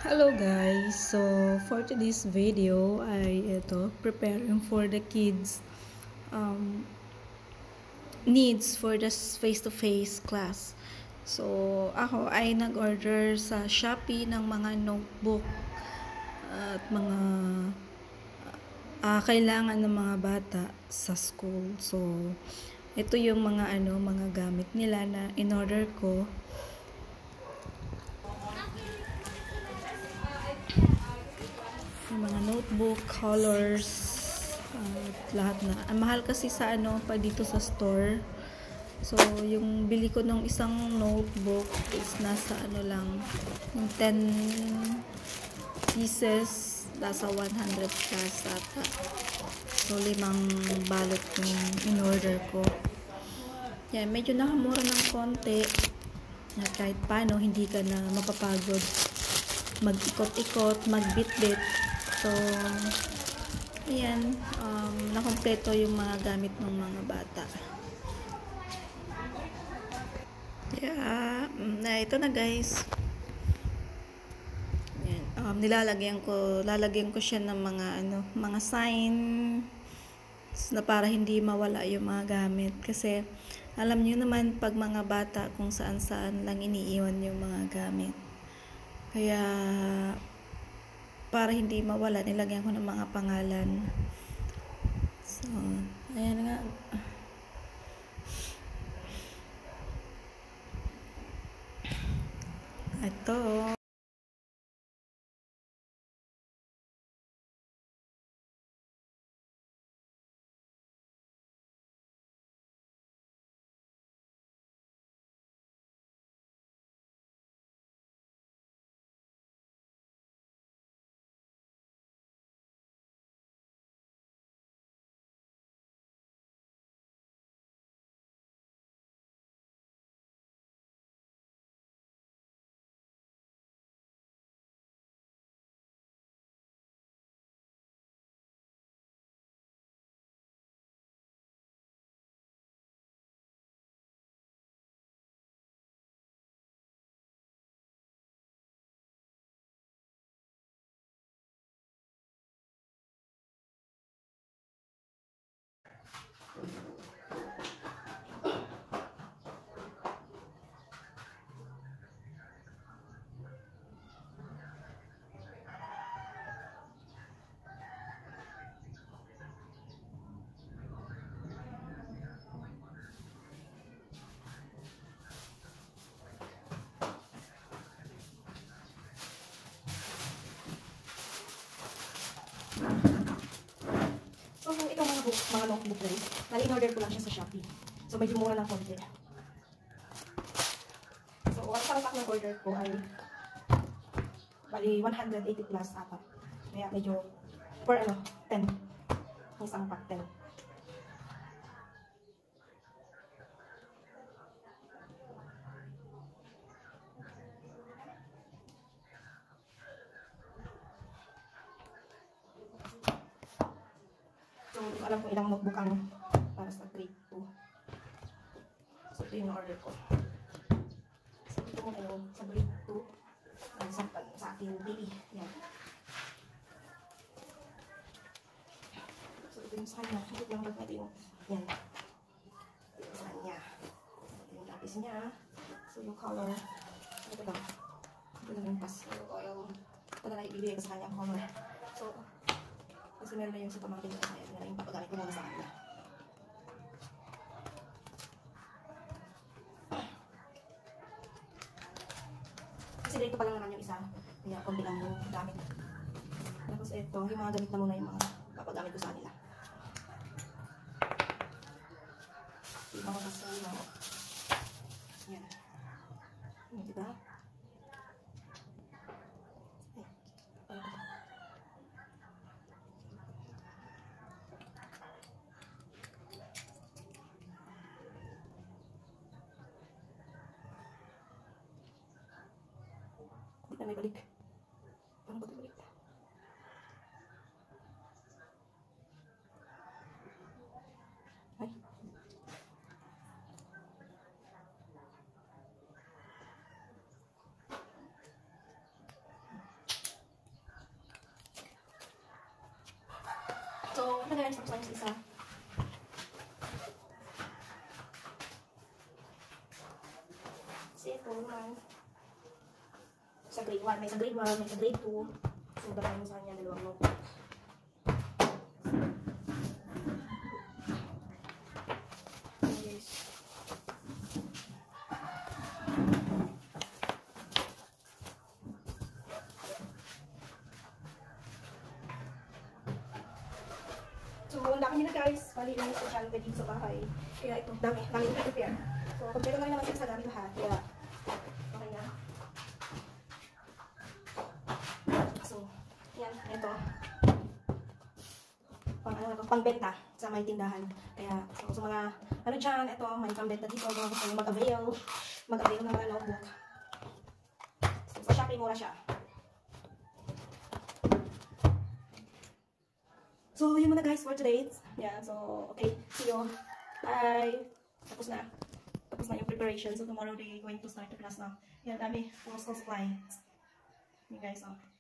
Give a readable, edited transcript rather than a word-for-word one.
Hello guys, so for today's video ay preparing for the kids um, needs for this face-to-face class. So ako ay nag-order sa Shopee ng mga notebook at mga kailangan ng mga bata sa school. So ito yung mga gamit nila na in-order ko. Yung mga notebook, colors, lahat na. Ang mahal kasi sa pa dito sa store. So, yung bili ko ng isang notebook is nasa lang, yung 10 pieces, nasa 100 plus ata. So, 5 balot yung in-order ko. Yan, medyo nakamura ng konti. Na kahit paano, hindi ka na mapapagod mag-ikot-ikot, mag-bit-bit. So, ayan, nakompleto yung mga gamit ng mga bata. Yeah, ito na guys. Ayan, lalagyan ko siya ng mga sign na para hindi mawala yung mga gamit. Kasi, alam niyo naman, pag mga bata, kung saan-saan lang iniiwan yung mga gamit. Kaya, para hindi mawala, nilagyan ko ng mga pangalan. So, ayan nga. Ito. So, itong mga notebook guys, in-order ko lang siya sa Shopee. So, medyo mura lang konti. So, ang isang pack ng order ko ay bali 180 plus ata. Kaya medyo, per 10. Isang pack 10. So, hindi ko alam kung ilang notebook ang para sa grade 2. So, ito yung order ko. So, ito mo yung sa grade 2. Sa ating baby. Yan. So, ito yung sa kanya. Ito yung natin yung yan. Ito sa kanya. Ito yung lapis niya. So, yung color. Ito daw. Ito lang yung pastel oil. Ito na ibibigay ko sa kanya ang color. So, kasi meron na yung sa pamangkin ko sa kanya. Yung papagamit ko muna sa kanya. Kasi dito pa lang naman yung isa. Kaya konti lang yung gamit. Tapos ito, yung mga gamit na muna yung mga papagamit ko sa kanila. Yung mga basura. Yan. Yan, diba? Hindi na may balik. Paano ba ito balik? Ay. Tapos yung isa. Kasi ito naman. Sa grade 1, may sa grade 1, may sa grade 2. So, dalawa mo sa kanya, dalawang notebook. Yes. So, ang dami nila guys. Bali lang sa channel dito sa bahay. Kaya ito, dami nila prepare. So, kompleto na rin naman sa dami lahat. Kaya, okay na. So, yan, ito. Pangbenta sa may tindahan. Kaya, so, sa mga, ano dyan, ito, may pangbenta dito. Kung gusto nyo mag-avail ng mga notebook. So, sa Shopee, mura siya. So, yun muna guys for today. Yeah, so, okay. See you. Bye. Tapos na yung preparation. So, tomorrow they going to start the class now. Yan, dami. Full school supply. Yun guys, oh.